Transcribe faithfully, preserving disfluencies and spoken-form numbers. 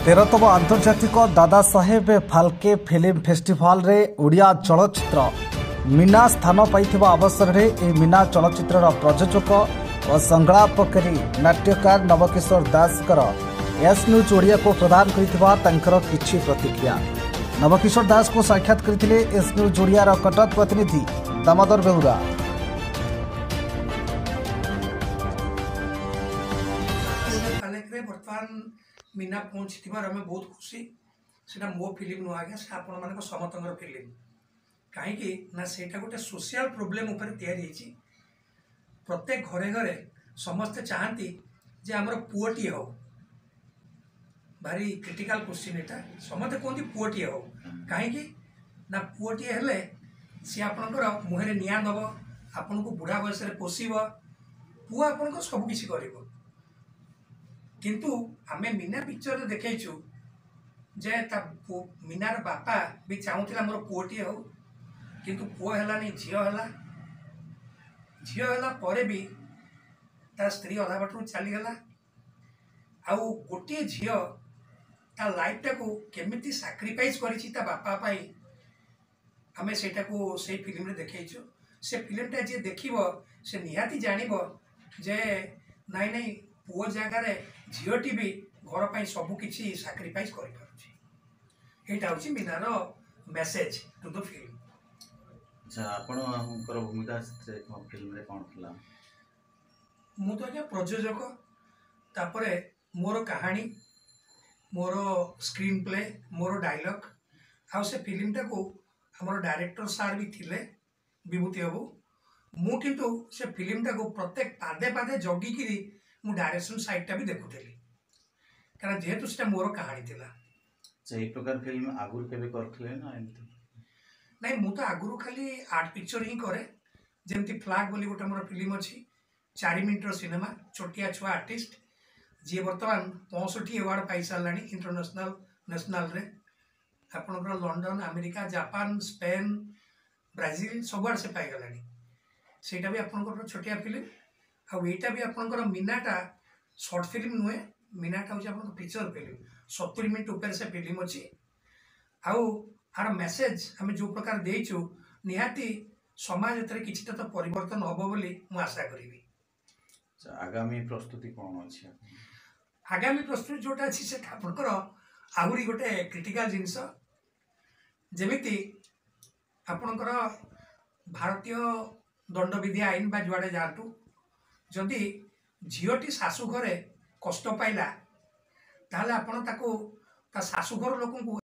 तेरहतम आंतर्जातिक Dada Saheb Phalke film festival रे ओडिया चलचित्र मीना स्थान पाइथिबा अवसर रे ए मीना चलचित्र प्रयोजक और संगलापकारी नाट्यकार नवकिशोर दास एस न्यूज ओडिया को प्रदान करिथिबा तंकर किछि प्रतिक्रिया। नवकिशोर दास को साक्षात करथिले एस न्यूज ओडिया कटक प्रतिनिधि दामोदर बेहुरा। बर्तमान मीना पहुँची आम बहुत खुशी से मो फिल्म नुह आज्ञा से आपण मान समस्त फिल्म कहीं ना से गोटे सोशल प्रोब्लेम या प्रत्येक घरे घरे समस्ते चाहती जे आमर पुओटी हो भारी क्रिटिकल क्वेश्चन यहाँ समस्ते कहते पुओटी हो कहीं ना पुओटी हेले सी आपणकर मुहरे निआ दब आपन को बुढ़ा बयस पोषब पुआ आपन सबकि कर किंतु आमे मीना पिक्चर देखु जे मीनार बापा भी चाहूला मोर पुओटी हो किंतु पुओ है झील है झील है भी तार स्त्री अधा बाटर चलीगला आउ गोटे झील ता लाइफ टाक केमिति सैक्रिफाइस करिछि ता बापा पाई आमे सेटा को से फिल्म रे देखैछु। से फिल्मटा जे देखिबो से निहाती जानिबो जे नाई नाई पुओ जगार झीटी भी घर पर सबकि सैक्रिफाइस कर मीनार मेसेज टू द फिल्म। अच्छा आपणकर भूमिका फिल्म रे कौन थला? मु तो आज्ञा प्रयोजक तापरे मोर कहानी मोर स्क्रीन प्ले मोर डायलॉग आउ से फिल्मटा को हमर डायरेक्टर सार भी थिले विभूति बाबू मु किंतु से फिल्मटा को प्रत्येक पादे पादे जगिकी मु डायरेक्शन साइडटा भी देखुली कारण जेहेतु से मोर कहानी थिला। से प्रकार फिल्म आगुर केबे करथले ना एमती? नहीं मु तो आगुरु खाली आर्ट पिक्चर ही करे जेमती फ्लैग बोली गोटे मोर फिल्म अच्छी चार मिनिटर सिनेमा छोटिया छुआ आर्टिस्ट जी बर्तमान पैंसठ अवार्ड पाई सारा इंटरनेशनल नेशनल रे आपणकर London America Japan Spain Brazil सब से पाईगला सेटा भी आपणकर छोटिया फिल्म आउ एटा भी आपणकर मीनाटा शॉर्ट फिल्म नुहे मीनाटा हूँ आप फीचर फिल्म सत्तर मिनिट उपर से फिल्म अच्छी आउ आर मेसेज आम जो प्रकार देचु निहाती समाज एथरे किछिटा तो परिवर्तन हबो बोली मु आशा करिवि। आगामी प्रस्तुति कौन अच्छी? आगामी प्रस्तुति जोटा अच्छी से आपणकर आहुरी गोटे क्रिटिकल जिनस जेमिति आपणकर भारतीय दंडविधि आईन बा जुआड़े जातु जदि झीटी शाशु घरे कष्ट पाइला ताहले आपण ताको ता शाशुघर लोक